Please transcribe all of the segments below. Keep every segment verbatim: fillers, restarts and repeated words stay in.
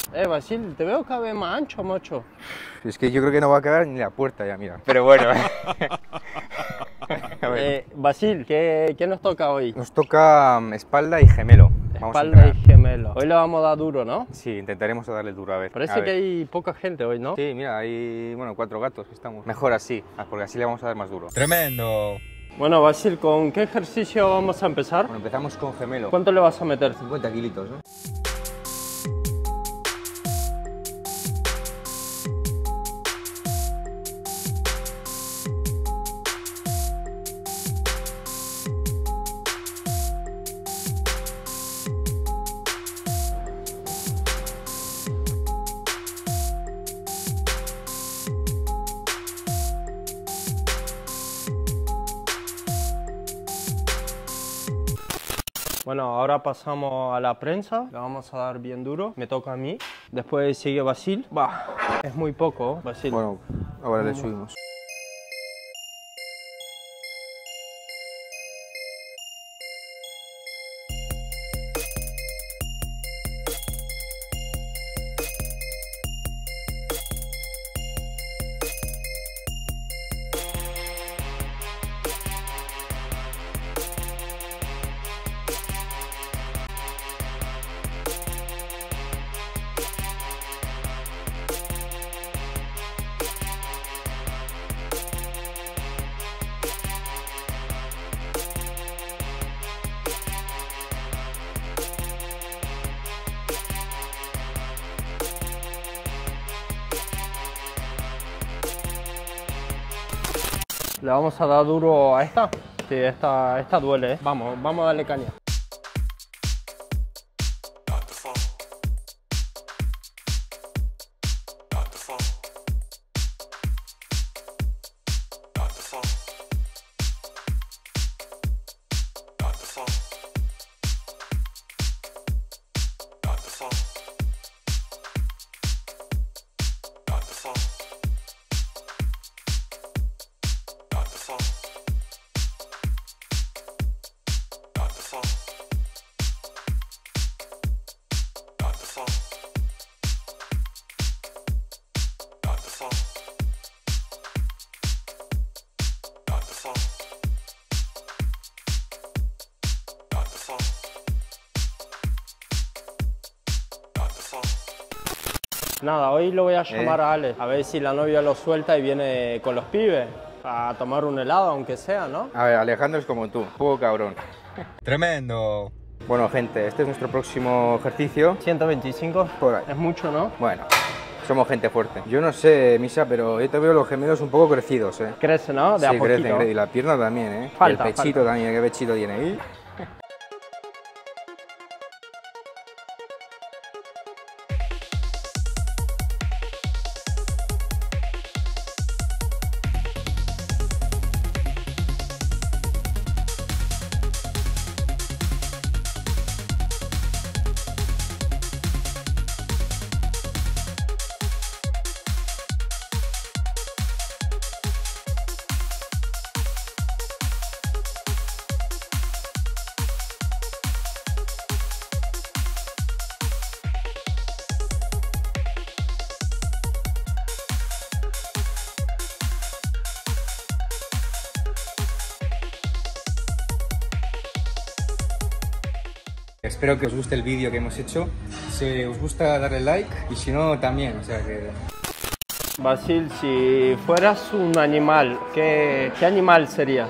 Eh, Basil, te veo cada vez más ancho, macho. Es que yo creo que no va a quedar ni la puerta ya, mira. Pero bueno. eh, Basil, ¿qué, ¿qué nos toca hoy? Nos toca um, espalda y gemelo. Vamos Espalda y gemelo. Hoy le vamos a dar duro, ¿no? Sí, intentaremos darle duro, a ver. Parece a que ver. hay poca gente hoy, ¿no? Sí, mira, hay, bueno, cuatro gatos que estamos. Mejor así, porque así le vamos a dar más duro. ¡Tremendo! Bueno, Basil, ¿con qué ejercicio vamos a empezar? Bueno, empezamos con gemelo. ¿Cuánto le vas a meter? cincuenta kilitos, ¿no? Bueno, ahora pasamos a la prensa, le vamos a dar bien duro, me toca a mí, después sigue Basil. Bah, es muy poco, Basil. Bueno, ahora le subimos. Le vamos a dar duro a esta. Sí, esta, esta duele, ¿eh? Vamos, vamos a darle caña. Nada, hoy lo voy a llamar eh. a Ale, a ver si la novia lo suelta y viene con los pibes a tomar un helado, aunque sea, ¿no? A ver, Alejandro es como tú, un poco cabrón. ¡Tremendo! Bueno, gente, este es nuestro próximo ejercicio. ciento veinticinco, Por ahí. es mucho, ¿no? Bueno, somos gente fuerte. Yo no sé, Misa, pero yo te veo los gemelos un poco crecidos, ¿eh? Crece, ¿no? De Sí, a poquito. crecen, crecen. Y la pierna también, ¿eh? Falta, y el pechito falta. también, ¿qué pechito tiene ahí? Espero que os guste el vídeo que hemos hecho. Si os gusta, darle like y si no, también. O sea que... Basil, si fueras un animal, ¿qué, qué animal serías?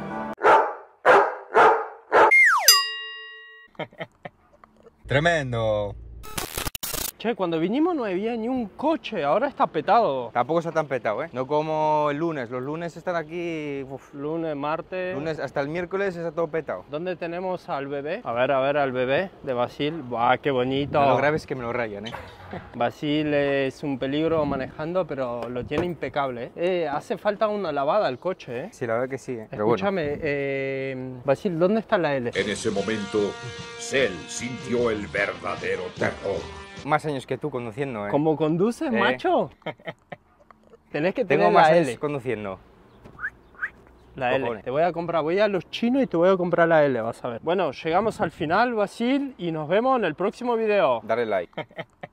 ¡Tremendo! Che, cuando vinimos no había ni un coche, ahora está petado. Tampoco está tan petado, ¿eh? No como el lunes. Los lunes están aquí... Uf, Lunes, martes... lunes hasta el miércoles está todo petado. ¿Dónde tenemos al bebé? A ver, a ver, al bebé de Basil. ¡Buah, qué bonito! No lo grabes que me lo rayan, ¿eh? Basil es un peligro manejando, pero lo tiene impecable. Eh, hace falta una lavada al coche, ¿eh? Sí, la verdad que sí, ¿eh? Pero bueno. Escúchame, eh, Basil, ¿dónde está la L? En ese momento, Cell sintió el verdadero terror. Más años que tú conduciendo, ¿eh? ¿Cómo conduces, ¿Eh? macho? Tenés que tener Tengo más la años L. conduciendo. La L. Cojones. Te voy a comprar, voy a los chinos y te voy a comprar la L, vas a ver. Bueno, llegamos al final, Basil, y nos vemos en el próximo video. Dale like.